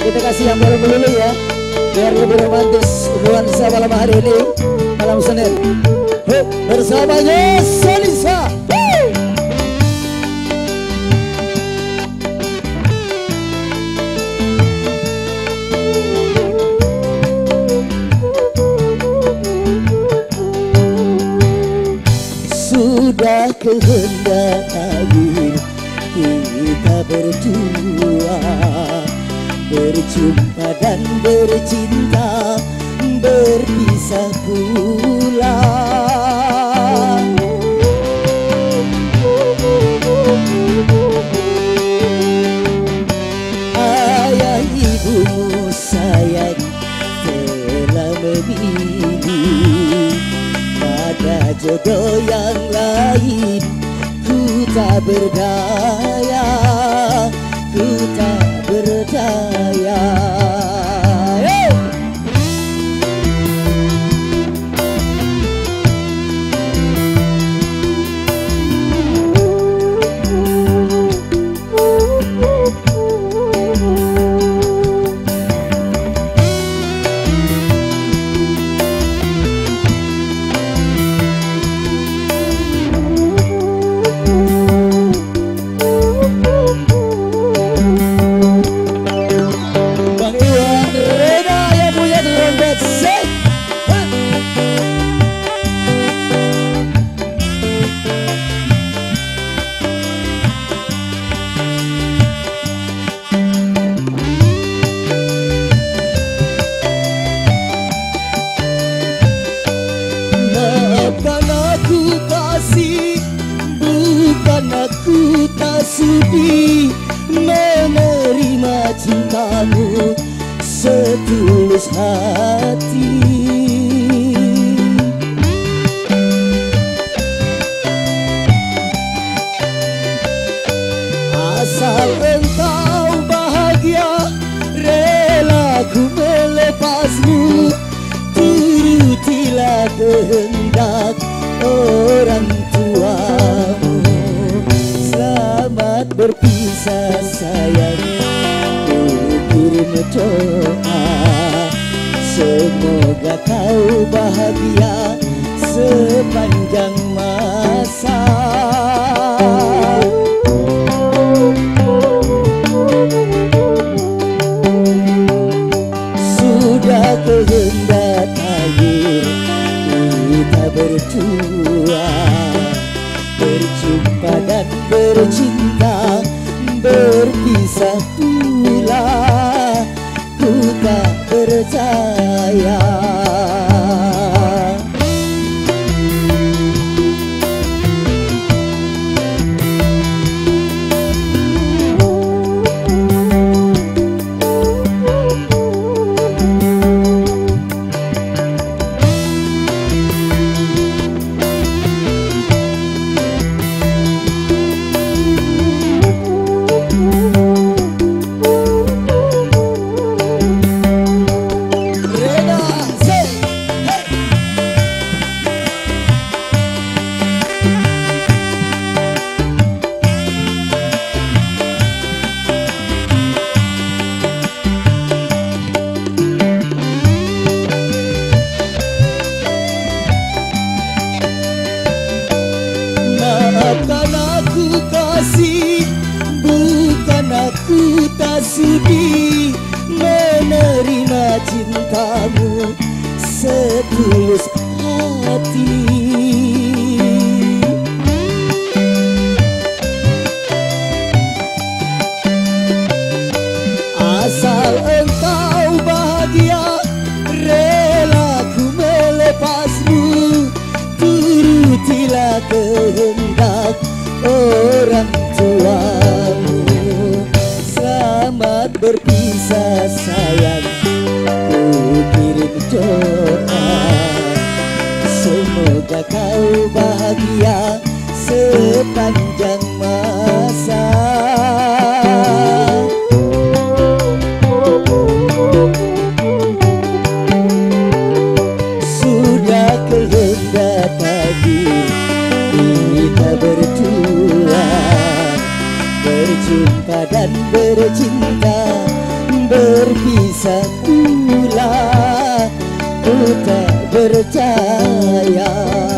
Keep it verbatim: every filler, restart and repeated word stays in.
Kita kasih yang baru dulu ya, biar lebih romantis nuansa malam hari ini, malam Senin. Hup, bersamanya Salisa. Sudah kehendak takdir kita berdua berjumpa dan bercinta, berpisah pula. Ayah ibumu sayang telah memilih pada jodoh yang lain. Ku tak berdaya, ku tak berdaya. Hey! Aku tak sudi menerima cintamu setulus hati. Asal engkau bahagia, rela ku melepasmu. Turutilah kehendak orang tuamu. Selamat berpisah sayang, ku kirim doa. Semoga kau bahagia sepanjang masa. Sudah kehendak takdir kita berdua berjumpa dan bercinta, berpisah pula. Ku tak percaya. Maafkan aku kasih, bukan aku tak sudi menerima cintamu setulus hati. Asal engkau bahagia, rela ku melepasmu. Turutilah kehendak orang tuamu. Selamat berpisah sayang, ku kirim doa. Semoga kau bahagia sepanjang masa. Sudah kehendak takdir kita berdua berjumpa dan bercinta, ber satulah ku tak percaya.